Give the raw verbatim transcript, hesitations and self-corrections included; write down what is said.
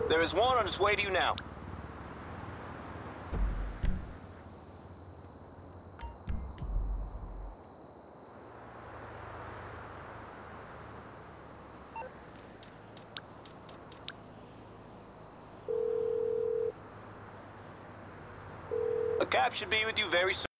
There is one on its way to you now. A cab should be with you very soon.